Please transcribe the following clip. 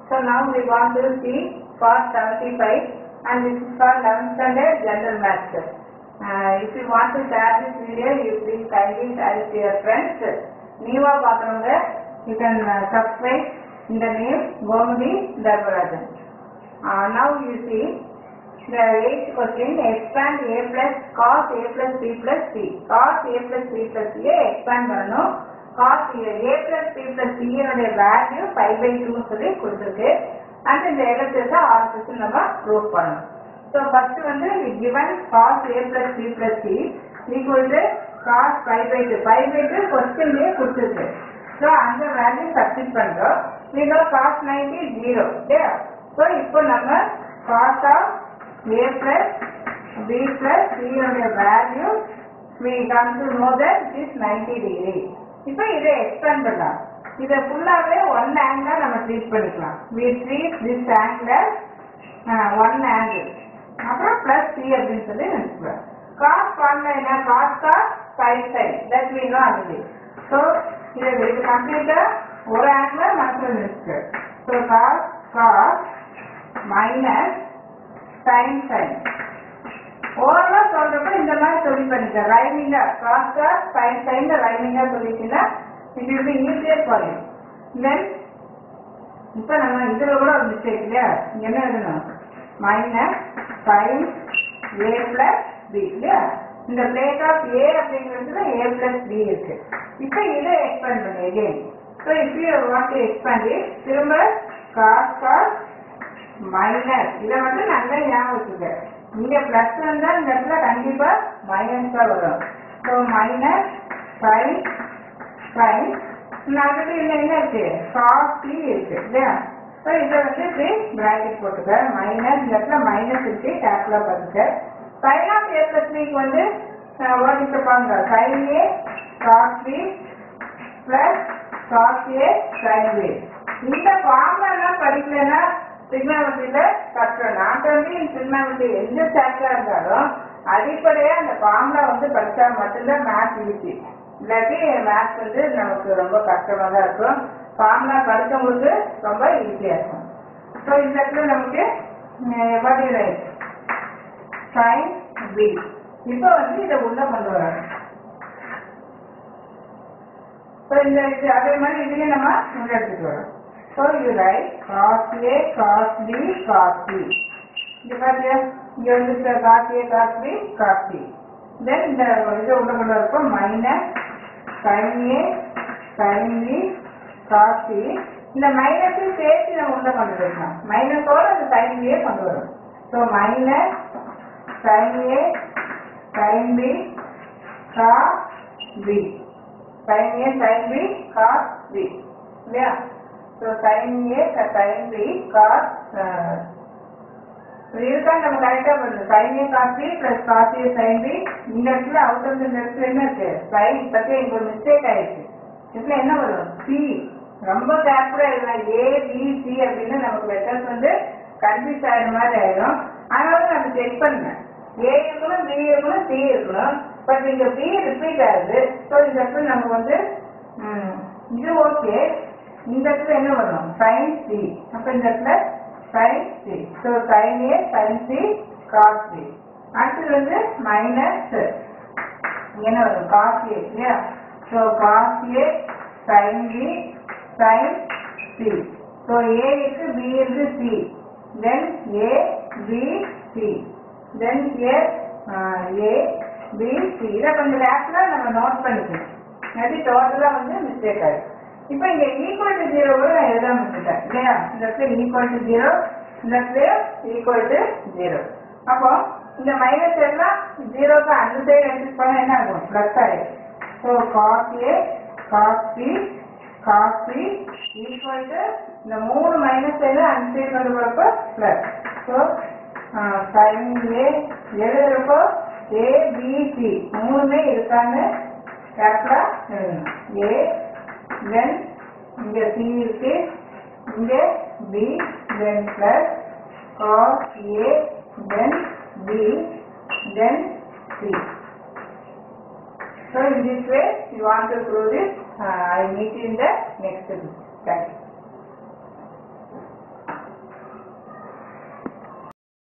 So now we want to see for 75 and this is for 11th standard general maths. If you want to share this video, you please kindly share it to your friends. Neeva Patramanga, you can subscribe in the name Gomudi Dharmarajan. Now you see the 8th question, expand a plus cos a plus b plus c. Cos a plus b plus c expand பண்ணனும். cos a plus b plus c னுடைய value 5/2 சொல்லி கொடுத்திருக்கு. and இந்த LHS RHS நம்ம prove பண்ணனும். So first வந்து given cos a plus b plus c equal to cos 5/2. 5/2 क्वेश्चनலயே கொடுத்திருக்கு. So அந்த வேல்யூ சப்ஸ்டிட் பண்றோம். we know cos 90 0. Yeah. So இப்போ நம்ம cos of a plus b plus c னுடைய value we come to know that it is 90 degree. இப்போ இதை expand பண்ணலாம். இதை ஃபுல்லாவே ஒன் ஆங்கிள் நம்ம ட்ரீட் பண்ணிக்கலாம். we treat this angle one angle. அப்புறம் plus c அப்படின்னு சொல்லி நினைச்சுக்கலாம். cos ஃபார்முலா என்ன? cos sin sin that we know already. So இதை இது கம்ப்ளீட்டா ஒரு ஆங்கிள் மனசுல நினைச்சுக்க. So cos minus sin sin. ஓவரா சொல்றப்ப இந்த மாதிரி சொல்லி பண்ணிக்க. ரைமிங்கா cos sin sin ரைமிங்கா சொல்லிட்டீங்கன்னா it will be easier for you. Then இப்போ நம்ம இதுல கூட ஒரு மிஸ்டேக் இல்லையா? என்ன எழுதணும்? minus sin a plus b இல்லையா? இந்த பிளேட் ஆஃப் a அப்படிங்கிறதுல a plus b இருக்கு. இப்போ இதை எக்ஸ்பேண்ட் பண்ணி again. So if you want to expand it, திரும்ப cos minus இதை வந்து நல்லா ஞாபகம் வச்சுக்க. இங்க பிளஸ் வந்தா இந்த இடத்துல கண்டிப்பா மைனஸ் தான் வரும். ஸோ மைனஸ் sin அதுக்கு இல்லை என்ன இருக்கு? cos t இருக்கு இல்லையா? ஸோ இதை வந்து இப்படி பிராக்கெட் போட்டுக்க. மைனஸ் இந்த இடத்துல மைனஸ் இருக்கு, கேப்ல பார்த்துக்க. sin of a plus b வந்து ஓடிப்பாங்க. sin a cos b plus cos a sin b. இந்த ஃபார்முலா எல்லாம் படிக்கலன்னா trigonometryல கஷ்டம். நாட் ஒன்லி இன் trigonometry எந்த சாப்டரா இருந்தாலும் அடிப்படையா அந்த ஃபார்முலா வந்து படிச்சா மட்டும்தான் மேத்ஸ் ஈஸி. இல்லாட்டி மேத்ஸ் வந்து நமக்கு ரொம்ப கஷ்டமா தான் இருக்கும். ஃபார்முலா படிக்கும்போது ரொம்ப ஈஸியா இருக்கும். ஸோ இந்த இடத்துல நமக்கு sin b. இப்போ வந்து இதை உள்ள கொண்டு வரணும். ஸோ இந்த இது அதே மாதிரி இதையும் நம்ம உள்ள எடுத்துட்டு வரோம். So you write cos a, cos b, cos c. இங்க பாருங்க, இங்க வந்து cos a, cos b, cos c. Then இந்த இது உள்ள கொண்டு வரப்போ minus sin a, sin b, cos c. இந்த மைனஸ் சேர்த்து நம்ம உள்ள கொண்டு வரலாம். மைனஸோட அந்த sin b கொண்டு வரும். So minus sin a, sin b, cos b. sin a, sin b, cos b. இல்லையா? So sin a, sin b, cos இதுதான் நம்ம கரெக்டா பண்ணுது. sin a cos b plus cos a sin b. இந்த இடத்துல out of இந்த இடத்துல என்ன இருக்கு? sin பத்தி எனக்கு ஒரு மிஸ்டேக் ஆயிடுச்சு. இதுல என்ன வரும்? c. ரொம்ப கேர்ஃபுல்லா எழுதலாம். a b c அப்படின்னு நமக்கு லெட்டர்ஸ் வந்து கன்ஃபியூஸ் ஆகிற மாதிரி ஆயிடும். அதனால நம்ம செக் பண்ணேன். a இருக்கணும், b இருக்கணும், c இருக்கணும். பட் இங்க b ரிப்பீட் ஆகுது. ஸோ இந்த இடத்துல நமக்கு வந்து இது ஓகே. இந்த இடத்துல என்ன வரும்? sin c. அப்ப இந்த இடத்துல sin c. So sin a, sin c, cos c. அடுத்து வந்து மைனஸ் என்ன வரும்? cos a இல்லையா? So cos a, sin b, sin c. So a இருக்கு, b இருக்கு, c. Then a, b, c. Then here a, b, c. இதை கொஞ்சம் லேப்ல நம்ம நோட் பண்ணிக்கணும். அது டோட்டலா வந்து மிஸ்டேக் ஆயிடும். இப்போ இங்க ஈக்குவல் டு 0 கூட நான் எழுதாம விட்டுட்டேன் இல்லையா? இந்த இடத்துல ஈக்குவல் டு 0, இந்த இடத்துல ஈக்குவல் டு 0. அப்போ இந்த மைனஸ் எல்லாம் 0க்கு அந்த சைடு எடுத்துட்டு போனா என்ன ஆகும்? பிளஸ் ஆயிடும். So cos a, cos b, cos c equal to இந்த மூணு மைனஸ் சைடு அந்த சைடு கொண்டு போறப்போ பிளஸ். ஸோ sin a எழுதுறப்போ a b c மூணுமே இருக்கான்னு கேப்ல எழுதணும். a then இங்க c இருக்கு, இங்க b, then plus cos a, then b, then c. So in this way you want to prove this. I meet you in the next video.